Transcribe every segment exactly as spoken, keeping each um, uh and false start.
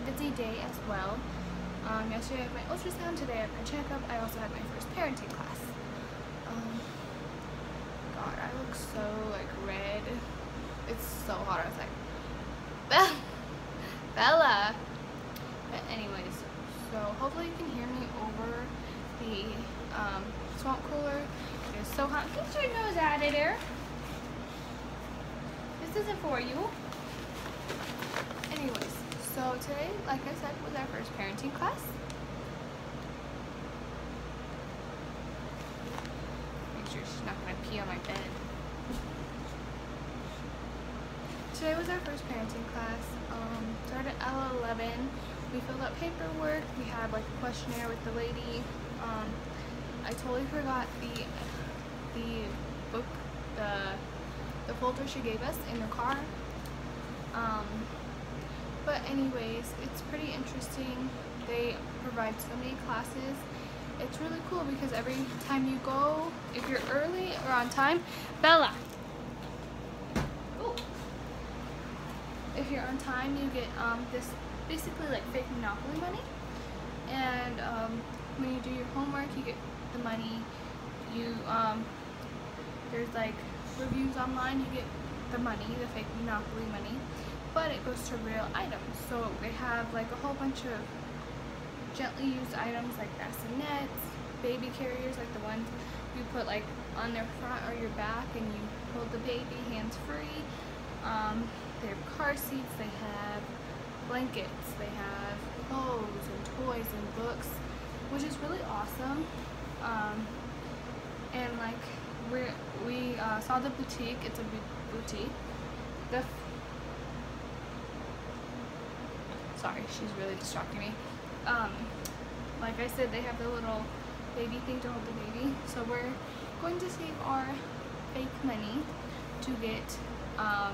busy day as well. Um, yesterday I had my ultrasound, today I had my checkup. I also had my first parenting class. Um, God, I look so like red. It's so hot outside. Bella! Bella! But anyways, so hopefully you can hear me over the um, swamp cooler. It is so hot. Get your nose out of there. This isn't for you. Anyways, so today, like I said, was our first parenting class. Make sure she's not gonna pee on my bed. Today was our first parenting class. Um, started at L eleven. We filled out paperwork. We had like a questionnaire with the lady. Um, I totally forgot the the book, the the folder she gave us in the car. Um, but anyways, it's pretty interesting. They provide so many classes. It's really cool because every time you go, if you're early or on time, Bella. Ooh. If you're on time, you get um, this basically like fake Monopoly money. And um, when you do your homework, you get the money. You um, there's like reviews online, you get the money, the fake Monopoly money, but it goes to real items. So they have like a whole bunch of gently used items like bassinets, baby carriers, like the ones you put like on their front or your back and you hold the baby hands free. Um, they have car seats, they have blankets, they have clothes and toys and books, which is really awesome. Um, and like we we uh, saw the boutique. It's a boutique. The f sorry, she's really distracting me. Um, like I said, they have the little baby thing to hold the baby. So we're going to save our fake money to get um,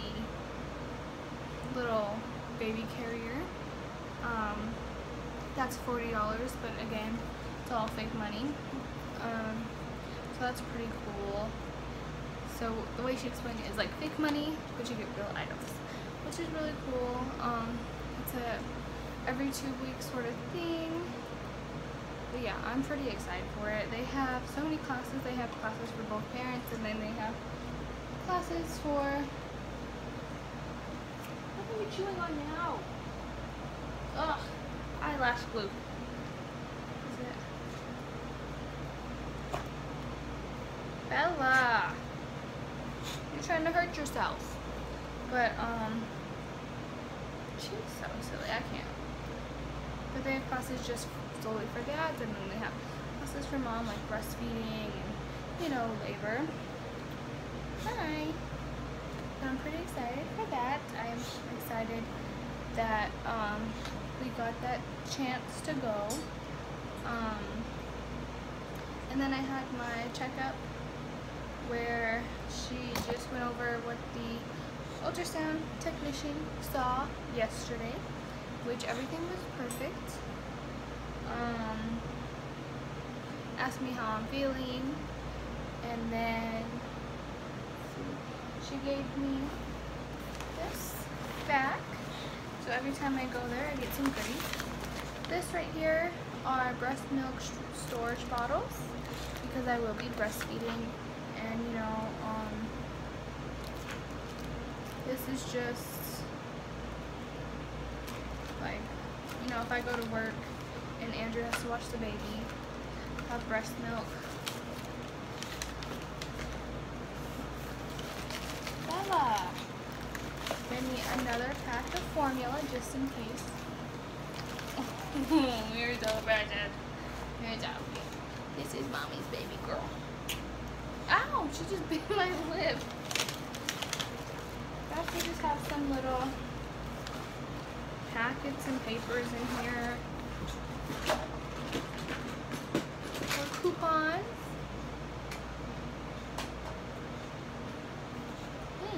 the little baby carrier. Um, that's forty dollars, but again, it's all fake money. Um, so that's pretty cool. So the way she explained it is like fake money, but you get real items, which is really cool. Um, it's a every two weeks sort of thing. But yeah, I'm pretty excited for it. They have so many classes. They have classes for both parents, and then they have classes for. What are you chewing on now? Ugh, eyelash glue. Is it? Bella, you're trying to hurt yourself. But um, she's so silly. I can't. But they have classes just solely for dads, and then they have classes for mom, like breastfeeding and, you know, labor. Hi. I'm pretty excited for that. I'm excited that um, we got that chance to go. Um, and then I had my checkup where she just went over what the ultrasound technician saw yesterday, which everything was perfect. Um, asked me how I'm feeling, and then she gave me this back. So every time I go there, I get some goodies. This right here are breast milk storage bottles because I will be breastfeeding, and you know, um, this is just like, you know, if I go to work and Andrew has to watch the baby, have breast milk. Bella! Then another pack of formula just in case. You're so precious. You're so cute. This is mommy's baby girl. Ow! She just bit my lip. Guys, we just have some little packets and papers in here. Or coupons. Hmm.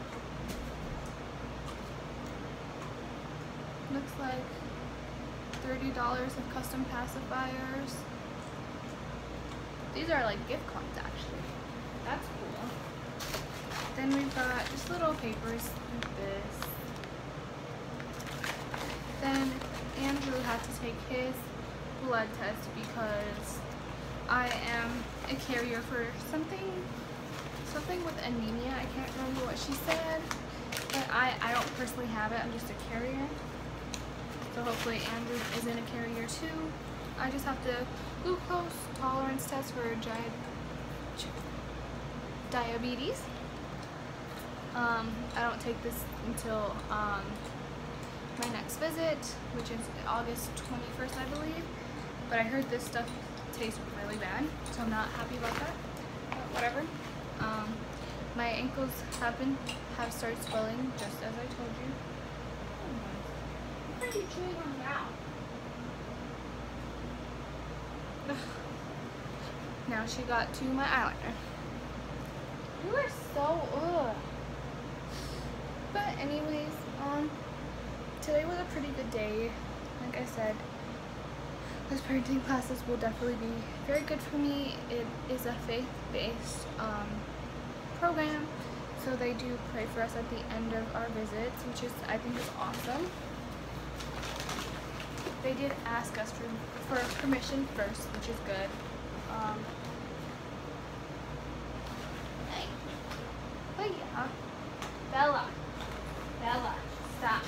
Looks like thirty dollars of custom pacifiers. These are like gift cards actually. That's cool. Then we've got just little papers like this. then Andrew had to take his blood test because I am a carrier for something, something with anemia. I can't remember what she said, but I, I don't personally have it. I'm just a carrier. So hopefully Andrew isn't a carrier too. I just have to glucose tolerance test for di diabetes. Um, I don't take this until um, my next visit, which is August twenty-first, I believe. But I heard this stuff tastes really bad, so I'm not happy about that. But whatever. Um, my ankles have been have started swelling, just as I told you. What are you chewing on now? Now she got to my eyeliner. You are so ugh. But anyways, um, today was a pretty good day. Like I said, those parenting classes will definitely be very good for me. It is a faith-based um, program, so they do pray for us at the end of our visits, which is I think is awesome. They did ask us for, for permission first, which is good. Um, hey. But yeah. Bella. Bella. Stop.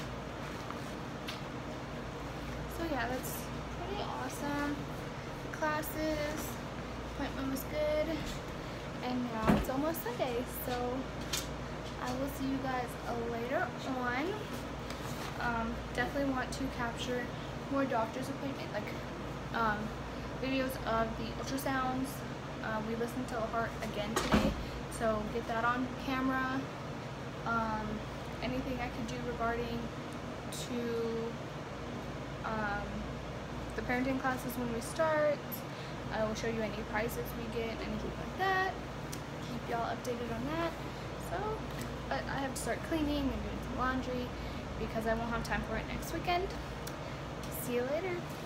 So yeah, that's pretty awesome. The classes, appointment was good. And now it's almost Sunday, so I will see you guys later on. Um, definitely want to capture more doctor's appointment, like um, videos of the ultrasounds. Uh, we listened to the heart again today, so get that on camera. Um, anything I could do regarding to um, the parenting classes when we start. I will show you any prizes we get, anything like that. Keep y'all updated on that. So, but I have to start cleaning and doing some laundry because I won't have time for it next weekend. See you later.